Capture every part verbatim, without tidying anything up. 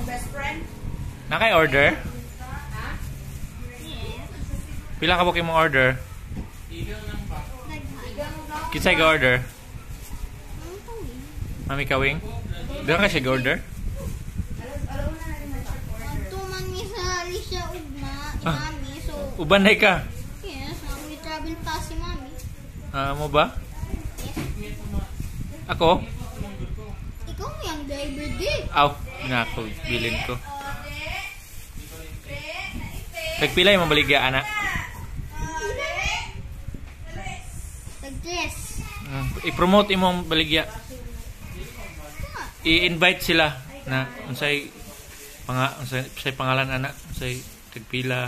Naka-order? Pila ka buking mong order? Kisay ka order? Mami Kawing? Doon ka siya ga-order? Tuman ni sa Alicia Ugma, Ah. mami. So, Uban na ka? yes, we travel pa si mami. Ah, mo ba? Yes. Ako? Ikaw yung driver din. Aw, nga ako, bilin ko. Nagpila yung mabaligya, anak? Nag-dress. Mm, i-promote imong baligya. I-invite sila na unsay panga unsay, unsay pangalan anak, unsay tagpila.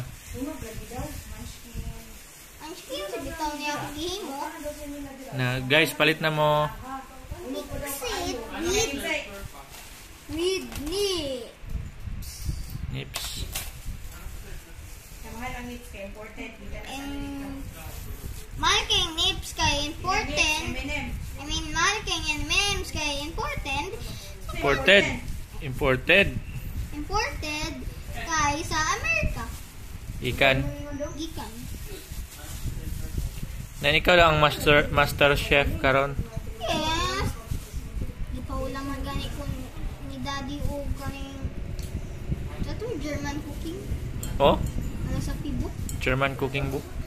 Ang skin sa bitaw niya akong gihimo. Na guys, palit na mo. Mix it with, with nips. Nips. And marking nips kay important. I mean, marking and memes kay important. Imported. Imported. Imported kay sa Amerika. Ikan. Gikan. Na ikaw lang ang master master chef karon. Yes. Di pa wala man gani kung ni daddy o kaning katong German cooking. Oh, Ano sa pibo? German cooking book.